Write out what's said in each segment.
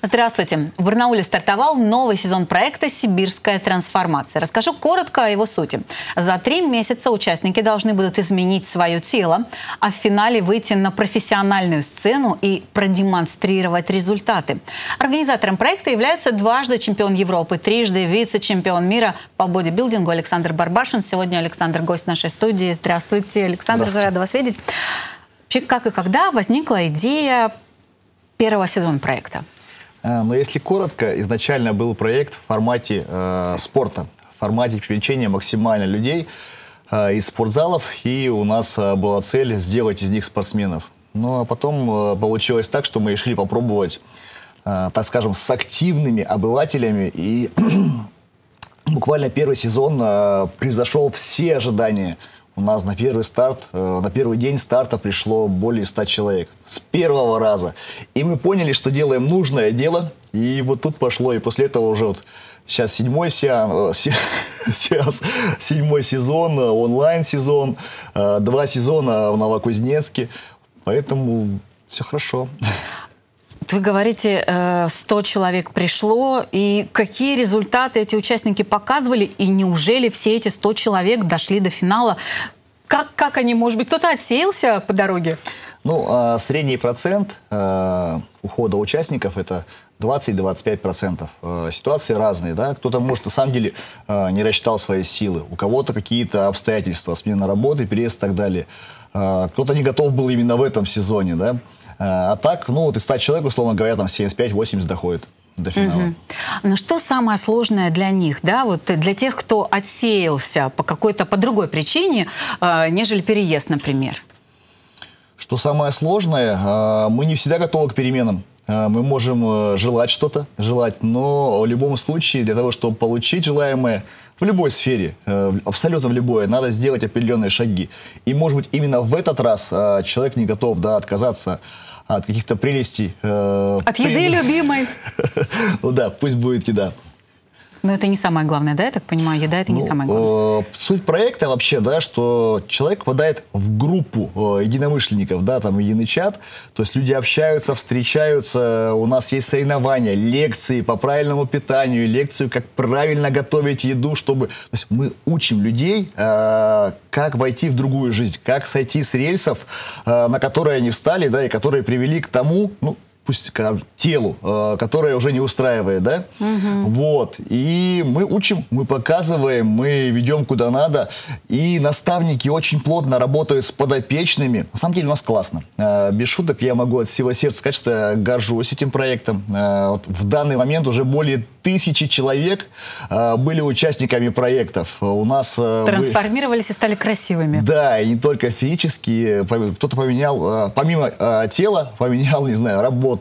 Здравствуйте! В Барнауле стартовал новый сезон проекта «Сибирская трансформация». Расскажу коротко о его сути. За 3 месяца участники должны будут изменить свое тело, а в финале выйти на профессиональную сцену и продемонстрировать результаты. Организатором проекта является дважды чемпион Европы, трижды вице-чемпион мира по бодибилдингу Александр Барбашин. Сегодня Александр гость нашей студии. Здравствуйте, Александр, рада вас видеть. Вообще, как и когда возникла идея первого сезона проекта? Но если коротко, изначально был проект в формате спорта, в формате привлечения максимально людей из спортзалов, и у нас была цель сделать из них спортсменов. Ну а потом получилось так, что мы решили попробовать, так скажем, с активными обывателями, и буквально первый сезон превзошел все ожидания. У нас на первый день старта пришло более 100 человек. С первого раза. И мы поняли, что делаем нужное дело. И вот тут пошло. И после этого уже вот сейчас 7-й сеанс, 7-й сезон, онлайн-сезон, 2 сезона в Новокузнецке. Поэтому все хорошо. Вы говорите, 100 человек пришло, и какие результаты эти участники показывали, и неужели все эти 100 человек дошли до финала? Как они, может быть, кто-то отсеялся по дороге? Ну, средний процент ухода участников – это 20-25%. Ситуации разные, да. Кто-то, может, на самом деле не рассчитал свои силы. У кого-то какие-то обстоятельства, смена работы, переезд и так далее. Кто-то не готов был именно в этом сезоне, да. А так, ну, вот из 100 человек, условно говоря, там 75-80 доходит до финала. Но что самое сложное для них, да, вот для тех, кто отсеялся по другой причине, нежели переезд, например? Что самое сложное, мы не всегда готовы к переменам. Мы можем желать что-то, но в любом случае для того, чтобы получить желаемое в любой сфере, абсолютно в любой, надо сделать определенные шаги. И, может быть, именно в этот раз человек не готов, да, отказаться от каких-то прелестей. От еды любимой. Ну да, пусть будет еда. Но это не самое главное, да, я так понимаю? Еда — это не самое главное. Суть проекта вообще, да, что человек попадает в группу единомышленников, да, там единый чат, то есть люди общаются, встречаются, у нас есть соревнования, лекции по правильному питанию, лекцию, как правильно готовить еду, чтобы... То есть мы учим людей, как войти в другую жизнь, как сойти с рельсов, на которые они встали, да, и которые привели к тому, ну, пусть телу, которое уже не устраивает, да? Вот. И мы учим, мы показываем, мы ведем куда надо. И наставники очень плотно работают с подопечными. На самом деле у нас классно. Без шуток я могу от всего сердца сказать, что я горжусь этим проектом. Вот в данный момент уже более 1000 человек были участниками проектов. У нас трансформировались и стали красивыми. Да, и не только физически. Кто-то поменял, помимо тела, поменял, не знаю, работу,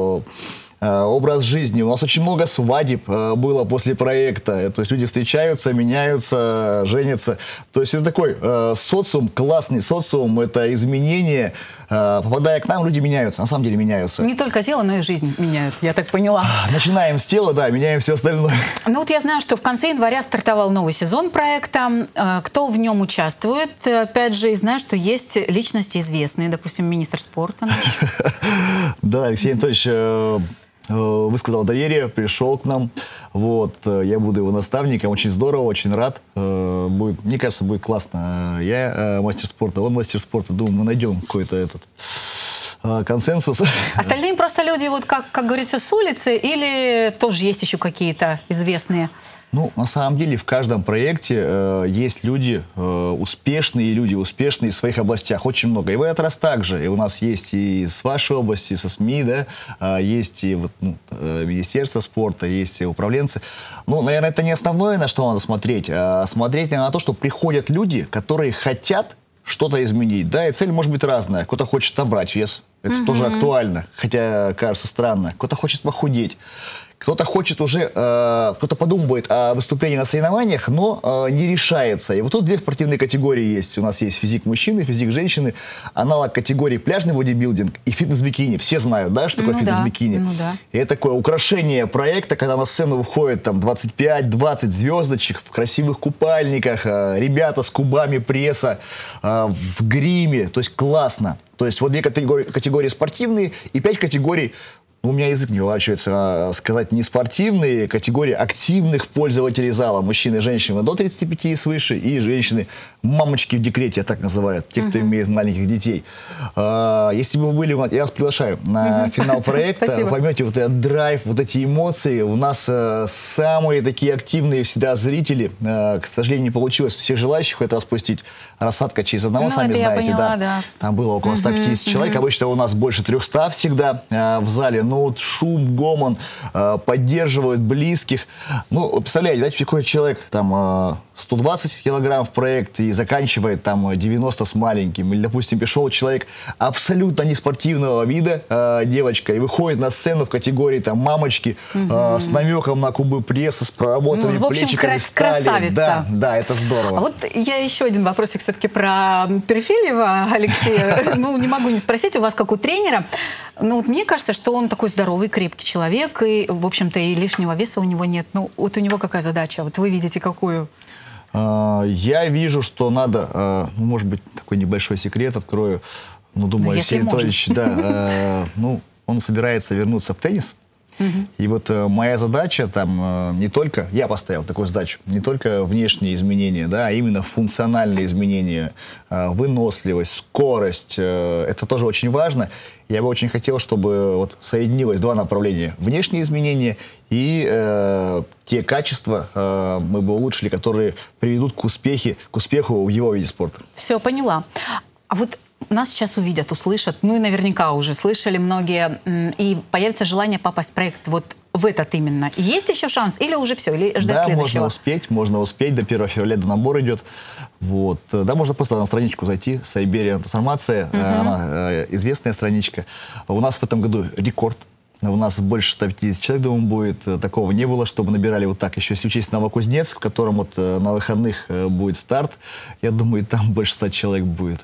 образ жизни. У нас очень много свадеб было после проекта. То есть люди встречаются, меняются, женятся. То есть это такой социум, классный социум, это изменение. Попадая к нам, люди меняются, на самом деле меняются. Не только тело, но и жизнь меняют, я так поняла. Начинаем с тела, да, меняем все остальное. Ну вот я знаю, что в конце января стартовал новый сезон проекта. Кто в нем участвует? Опять же, знаю, что есть личности известные, допустим, министр спорта наш. Да, Алексей Анатольевич высказал доверие, пришел к нам. Вот, я буду его наставником. Очень здорово, очень рад. Мне кажется, будет классно. Я мастер спорта, он мастер спорта. Думаю, мы найдем какой-то консенсус. Остальные просто люди, вот как говорится, с улицы, или тоже есть еще какие-то известные? Ну, на самом деле, в каждом проекте есть люди успешные в своих областях. Очень много. И в этот раз также. И у нас есть и с вашей области, и со СМИ, да, есть и вот, Министерство спорта, есть и управленцы. Ну, наверное, это не основное, на что надо смотреть. Смотреть на то, что приходят люди, которые хотят что-то изменить. Да, и цель может быть разная. Кто-то хочет набрать вес. Это тоже актуально, хотя кажется странно. Кто-то хочет похудеть. Кто-то хочет уже, кто-то подумывает о выступлении на соревнованиях, но не решается. И вот тут 2 спортивные категории есть. У нас есть физик мужчины, физик женщины, аналог категории пляжный бодибилдинг и фитнес-бикини. Все знают, да, что такое фитнес-бикини? Ну, да. И это такое украшение проекта, когда на сцену выходит там 25-20 звездочек в красивых купальниках, ребята с кубами пресса, в гриме. То есть классно. То есть вот 2 категории спортивные и 5 категорий у меня язык не поворачивается сказать не спортивные, категории активных пользователей зала, мужчины и женщины до 35 и свыше, и женщины, мамочки в декрете, так называют, те, кто имеет маленьких детей. Если бы вы были, я вас приглашаю на финал проекта, вы поймете вот этот драйв, вот эти эмоции. У нас самые такие активные всегда зрители. К сожалению, не получилось всех желающих это распустить. Рассадка через одного, сами знаете, поняла, да. Там было около 150 человек. Обычно у нас больше 300 всегда в зале. Ну вот шум, гомон, поддерживают близких. Ну, представляете, да, приходит человек, там 120 килограмм в проект и заканчивает там 90 с маленьким. Или, допустим, пришел человек абсолютно неспортивного вида, девочка, и выходит на сцену в категории там мамочки с намеком на кубы пресса, с проработанными плечиками. Красавица. Да, это здорово. А вот я еще один вопросик все-таки про Перфильева Алексея. Ну, не могу не спросить, у вас как у тренера. Ну, вот мне кажется, что он такой здоровый, крепкий человек, и, в общем-то, и лишнего веса у него нет. Ну, вот у него какая задача? Вот вы видите, какую? Я вижу, что надо, может быть, такой небольшой секрет открою. Ну, думаю, Алексей Анатольевич, да, ну, он собирается вернуться в теннис. И вот моя задача там не только, я поставил такую задачу, не только внешние изменения, да, а именно функциональные изменения, выносливость, скорость, это тоже очень важно. Я бы очень хотел, чтобы вот соединилось два направления: внешние изменения и те качества мы бы улучшили, которые приведут к успеху в его виде спорта. Все, поняла. А вот нас сейчас увидят, услышат, ну и наверняка уже слышали многие, и появится желание попасть в проект вот в этот именно. Есть еще шанс или уже все, или ждать следующего? Да, можно успеть, до 1 февраля до набора идет. Вот. Да, можно просто на страничку зайти, Сайберия трансформация, она известная страничка. У нас в этом году рекорд. У нас больше 150 человек, думаю, будет. Такого не было, чтобы набирали вот так. Еще если учесть Новокузнецк, в котором вот на выходных будет старт, я думаю, там больше 100 человек будет.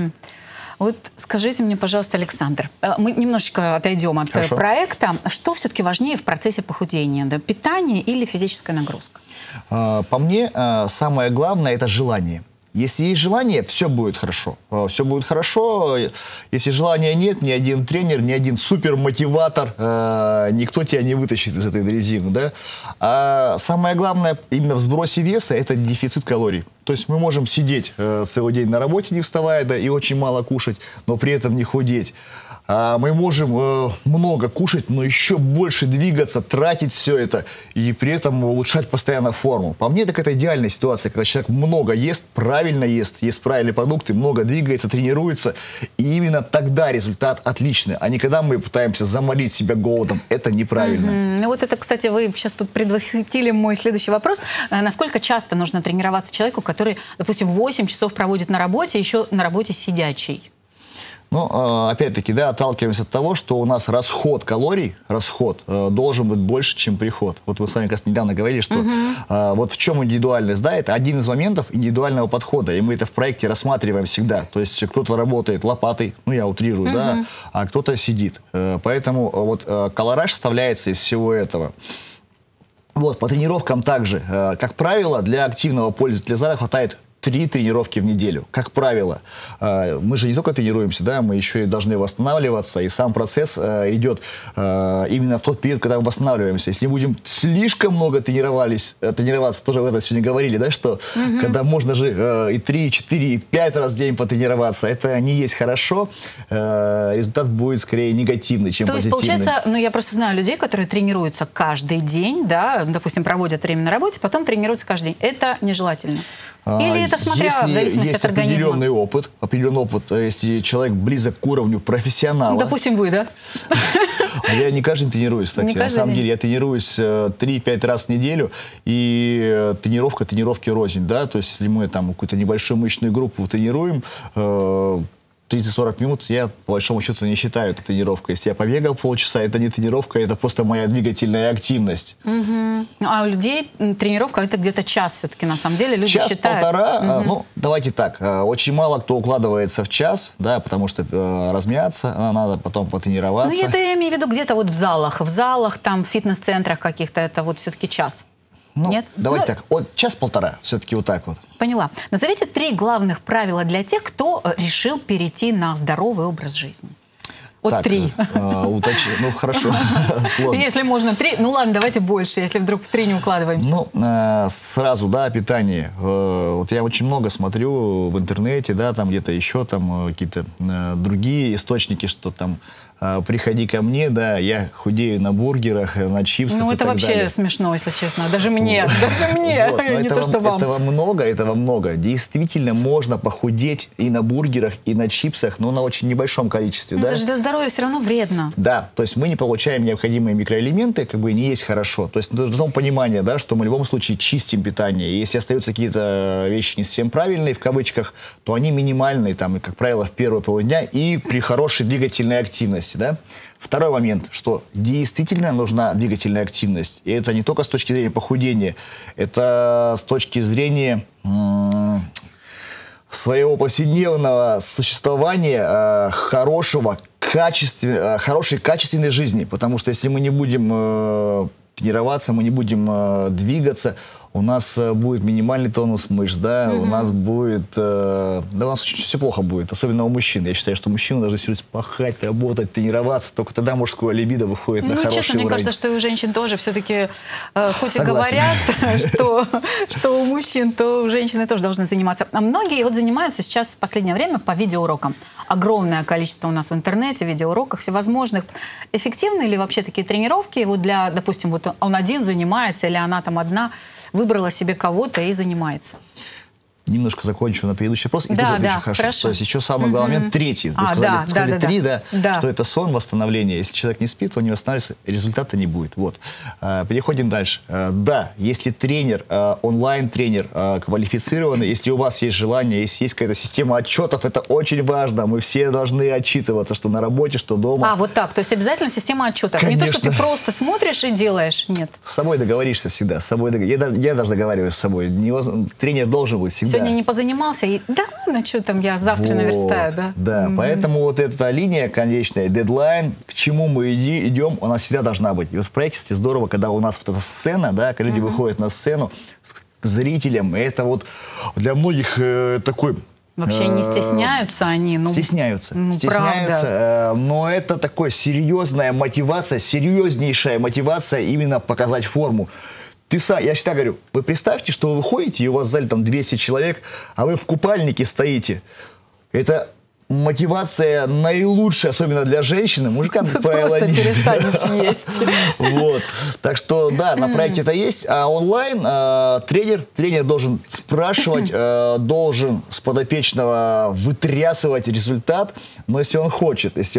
Вот скажите мне, пожалуйста, Александр, мы немножечко отойдем от проекта. Что все-таки важнее в процессе похудения? Да, питание или физическая нагрузка? По мне, самое главное – это желание. Если есть желание, все будет хорошо. Все будет хорошо. Если желания нет, ни один тренер, ни один супермотиватор, никто тебя не вытащит из этой дрезины. Да? А самое главное именно в сбросе веса – это дефицит калорий. То есть мы можем сидеть целый день на работе, не вставая, да, и очень мало кушать, но при этом не худеть. Мы можем много кушать, но еще больше двигаться, тратить все это и при этом улучшать постоянно форму. По мне, так это идеальная ситуация, когда человек много ест ест правильные продукты, много двигается, тренируется, и именно тогда результат отличный, а не когда мы пытаемся заморить себя голодом. Это неправильно. Ну вот это, кстати, вы сейчас тут предвосхитили мой следующий вопрос. Насколько часто нужно тренироваться человеку, который, допустим, 8 часов проводит на работе, еще на работе сидячий? Ну, опять-таки, да, отталкиваемся от того, что у нас расход калорий, должен быть больше, чем приход. Вот мы с вами как раз недавно говорили, что вот в чем индивидуальность, да, это один из моментов индивидуального подхода, и мы это в проекте рассматриваем всегда. То есть кто-то работает лопатой, ну, я утрирую, да, а кто-то сидит. Поэтому вот колораж составляется из всего этого. Вот, по тренировкам также. Как правило, для активного пользователя зала хватает 3 тренировки в неделю, как правило. Мы же не только тренируемся, да, мы еще и должны восстанавливаться, и сам процесс идет именно в тот период, когда мы восстанавливаемся. Если будем слишком много тренироваться, тоже в этом сегодня говорили, да, что когда можно же и 3, и 4, и 5 раз в день потренироваться, это не есть хорошо, результат будет скорее негативный, чем позитивный. То есть, получается, ну, я просто знаю людей, которые тренируются каждый день, да, допустим, проводят время на работе, потом тренируются каждый день. Это нежелательно. Или это смотря в зависимости от организма? Определенный опыт, если человек близок к уровню профессионала. Ну, допустим, вы, да? Я не каждый день тренируюсь, кстати. На самом деле я тренируюсь 3-5 раз в неделю, и тренировки рознь, да, то есть если мы там какую-то небольшую мышечную группу тренируем, 30-40 минут я, по большому счету, не считаю это тренировкой. Если я побегал полчаса, это не тренировка, это просто моя двигательная активность. А у людей тренировка это где-то час все-таки, на самом деле, люди считают. Час-полтора, ну, давайте так, очень мало кто укладывается в час, да, потому что размяться, надо потом потренироваться. Ну, это я имею в виду где-то вот в залах, там, в фитнес-центрах каких-то, это вот все-таки час. Ну, нет? Давайте так, час-полтора, все-таки вот так вот. Поняла. Назовите 3 главных правила для тех, кто решил перейти на здоровый образ жизни. От 3. Ну, хорошо. Если можно 3, ну ладно, давайте больше, если вдруг в 3 не укладываемся. Ну, сразу, да, питание. Вот я очень много смотрю в интернете, да, там где-то еще там какие-то другие источники, что там приходи ко мне, да, я худею на бургерах, на чипсах. Ну, это вообще далее. Смешно, если честно. Даже мне, не то, что вам. Этого много. Действительно, можно похудеть и на бургерах, и на чипсах, но на очень небольшом количестве. Это же для здоровья все равно вредно. Да, то есть мы не получаем необходимые микроэлементы, как бы не есть хорошо. То есть должно понимание, да, что мы в любом случае чистим питание. И если остаются какие-то вещи не совсем правильные, в кавычках, то они минимальные, там, как правило, в первые полдня и при хорошей двигательной активности. Да? Второй момент, что действительно нужна двигательная активность. И это не только с точки зрения похудения, это с точки зрения своего повседневного существования, хорошей качественной жизни. Потому что если мы не будем тренироваться, мы не будем двигаться, у нас будет минимальный тонус мышц, да, у нас будет, да, у нас все плохо будет, особенно у мужчин. Я считаю, что мужчины должны все время пахать, работать, тренироваться, только тогда мужское либидо выходит на хороший честно, уровень. Мне кажется, что и у женщин тоже все-таки, хоть и говорят, что у мужчин, то женщины тоже должны заниматься. А многие вот занимаются сейчас в последнее время по видеоурокам. Огромное количество у нас в интернете видеоуроков всевозможных. Эффективны ли вообще такие тренировки? Вот для, допустим, вот он один занимается или она там одна, выбрала себе кого-то и занимается. Немножко закончу на предыдущий вопрос. И да, тоже отвечу хорошо. То есть еще самый главный момент, третий. Вы сказали 3, да, что это сон, восстановление. Если человек не спит, он не восстанавливается, результата не будет. Вот. Переходим дальше. Да, если тренер, онлайн-тренер квалифицированный, если у вас есть желание, если есть какая-то система отчетов, это очень важно. Мы все должны отчитываться, что на работе, что дома. Вот так. То есть обязательно система отчетов. Конечно. Не то, что ты просто смотришь и делаешь. Нет. С собой договоришься всегда. Я даже договариваюсь с собой. Тренер должен быть всегда. Сегодня не позанимался, и да ладно, что там, я завтра наверстаю, да? Да, поэтому вот эта линия конечная, дедлайн, к чему мы идем, она всегда должна быть. И вот в проекте здорово, когда у нас вот эта сцена, да, когда люди выходят на сцену к зрителям, это вот для многих такой... Вообще не стесняются они? Стесняются. Правда. Но это такая серьезная мотивация, серьезнейшая мотивация именно показать форму. Я всегда говорю, вы представьте, что вы выходите, и у вас в зале там 200 человек, а вы в купальнике стоите. Это мотивация наилучшая, особенно для женщины. Мужикам, как правило, просто перестанешь есть. Вот. Так что, да, на проекте это есть. А онлайн тренер должен спрашивать, должен с подопечного вытрясывать результат. Но если он хочет, если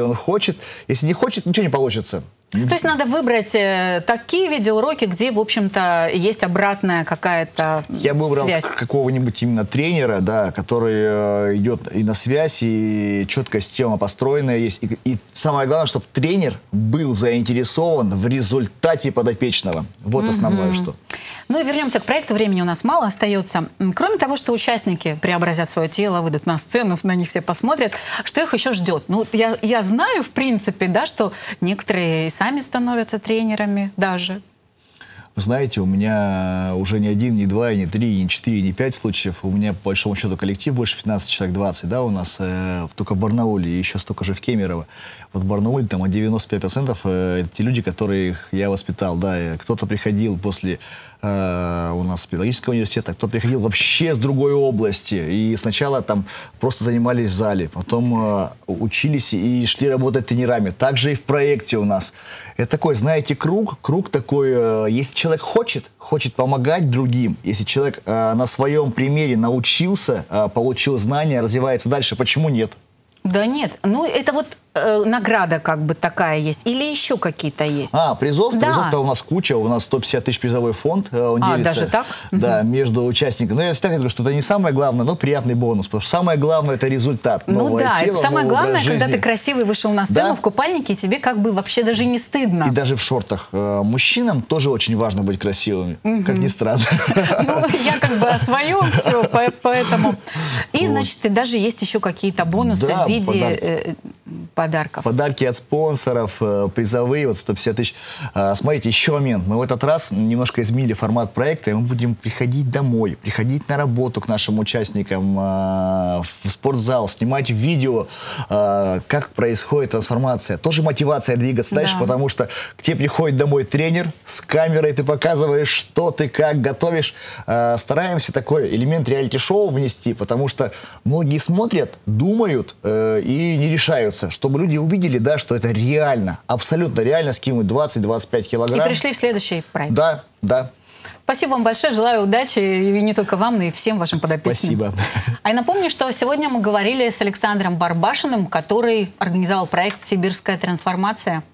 не хочет, ничего не получится. То есть надо выбрать такие видеоуроки, где, в общем-то, есть обратная какая-то связь. Я бы выбрал какого-нибудь именно тренера, да, который идет и на связь, и четкая система построенная есть. И самое главное, чтобы тренер был заинтересован в результате подопечного. Вот основное, что. Ну и вернемся к проекту. Времени у нас мало остается. Кроме того, что участники преобразят свое тело, выйдут на сцену, на них все посмотрят, что их еще ждет? Ну, я знаю, в принципе, да, что некоторые сами становятся тренерами даже. Вы знаете, у меня уже не 1, не 2, не 3, не 4, не 5 случаев. У меня, по большому счету, коллектив больше 15 человек, 20, да, у нас только в Барнауле, и еще столько же в Кемерово. Вот в Барнауле там 95% это те люди, которых я воспитал, да. Кто-то приходил после у нас педагогического университета, кто-то приходил вообще с другой области. И сначала там просто занимались в зале, потом учились и шли работать тренерами. Также и в проекте у нас. Это такой, знаете, круг такой, если человек хочет помогать другим, если человек на своем примере научился, получил знания, развивается дальше, почему нет? Да нет, ну это вот награда как бы такая есть, или еще какие-то есть? Призов? Да. Призов-то у нас куча, у нас 150 тысяч призовой фонд. Он делится, даже так? Да, между участниками. Но я всегда говорю, что это не самое главное, но приятный бонус, потому что самое главное это результат. Ну да, тело, это самое главное, когда ты красивый вышел на сцену, да, в купальнике, и тебе как бы вообще даже не стыдно. И даже в шортах. Мужчинам тоже очень важно быть красивыми, как ни странно. Ну, я как бы о своем все, поэтому. И, значит, и даже есть еще какие-то бонусы в виде подарков. Подарки от спонсоров, призовые, вот 150 тысяч. Смотрите, еще момент. Мы в этот раз немножко изменили формат проекта, и мы будем приходить домой, приходить на работу к нашим участникам, в спортзал, снимать видео, как происходит трансформация. Тоже мотивация двигаться дальше, потому что к тебе приходит домой тренер с камерой, ты показываешь, что ты как готовишь. Стараемся такой элемент реалити-шоу внести, потому что многие смотрят, думают и не решаются, чтобы люди увидели, да, что это реально, абсолютно реально скинуть 20-25 килограмм. И пришли в следующий проект. Да, да. Спасибо вам большое, желаю удачи, и не только вам, но и всем вашим подопечным. Спасибо. А я напомню, что сегодня мы говорили с Александром Барбашиным, который организовал проект «Сибирская трансформация».